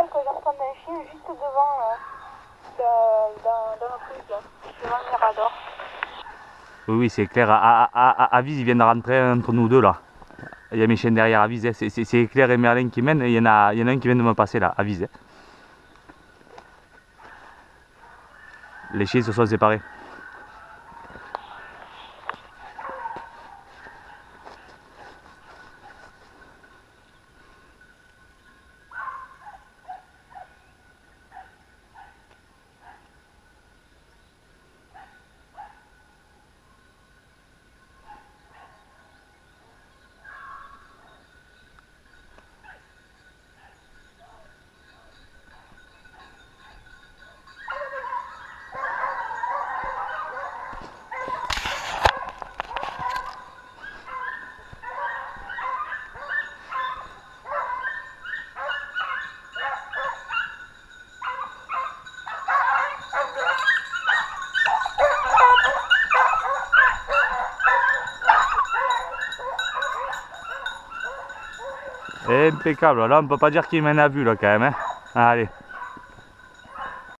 rappelle que j'entends un chien juste devant dans le truc là, devant le mirador. Oui, oui, c'est clair. Avise, ils viennent de rentrer entre nous deux là. Il y a mes chiens derrière, Avise. C'est Claire et Merlin qui mènent. Et il y en a un qui vient de me passer là, Avise. Les chiens se sont séparés. Impeccable, là on peut pas dire qu'il mène à vue là quand même. Hein. Allez.